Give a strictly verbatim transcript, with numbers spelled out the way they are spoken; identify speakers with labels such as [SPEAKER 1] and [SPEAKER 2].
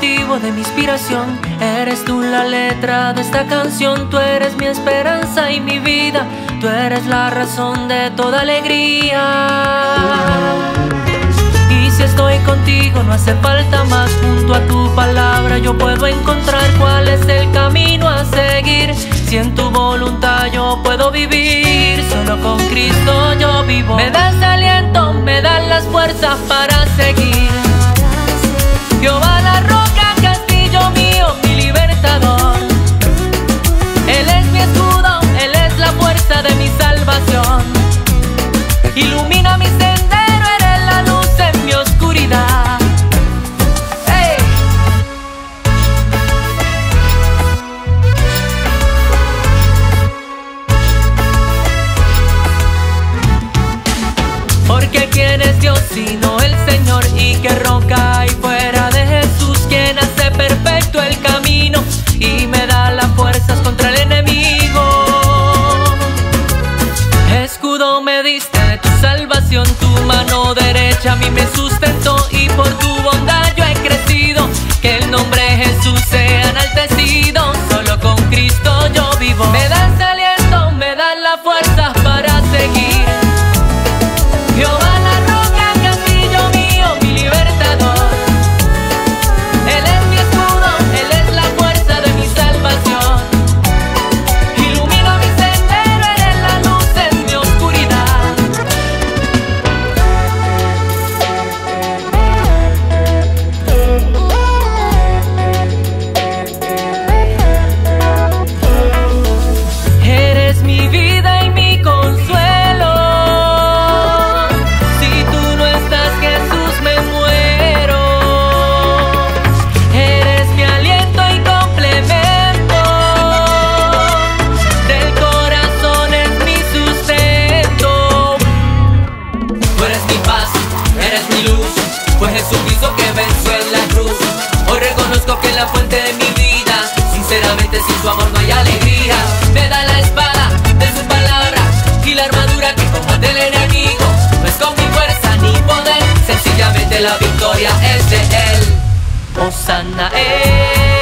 [SPEAKER 1] motivo de mi inspiración. Eres tú la letra de esta canción. Tú eres mi esperanza y mi vida. Tú eres la razón de toda alegría. Y si estoy contigo no hace falta más. Junto a tu palabra yo puedo encontrar cuál es el camino a seguir. Si en tu voluntad yo puedo vivir, solo con Cristo yo vivo. Me das aliento, me das las fuerzas para seguir. Jehová la roca, castillo mío, mi libertador. Él es mi escudo, Él es la fuerza de mi salvación. Ilumina mi sendero, eres la luz en mi oscuridad. ¡Hey! Porque ¿quién es Dios sino el Señor? Y qué roca hay fuera de Jesús, quien hace perfecto el camino y me da las fuerzas contra el enemigo. Escudo me diste de tu salvación, tu mano derecha a mí me sustentó y por tu bondad yo he crecido. Que el nombre de Jesús sea enaltecido, solo con Cristo yo vivo. Me das aliento, me das la fuerza para seguir. Jehová la roca, castillo mío, mi libertador. Él es mi escudo, Él es la fuerza de mi salvación. Ilumina mi sendero, eres la luz en mi oscuridad. Eres mi vida y mi consuelo. Si tú no estás, Jesús, me muero. Eres mi aliento y complemento. Del corazón es mi sustento. Tú eres mi paz, eres mi luz. Fue Jesucristo que venció en la cruz. Hoy reconozco que es la fuente de mi vida. Sinceramente sin su amor no hay alegría. Me da la espada de su palabra y la armadura que combate el enemigo. No es con mi fuerza ni poder, sencillamente la victoria es de Él. Hosanna, eh.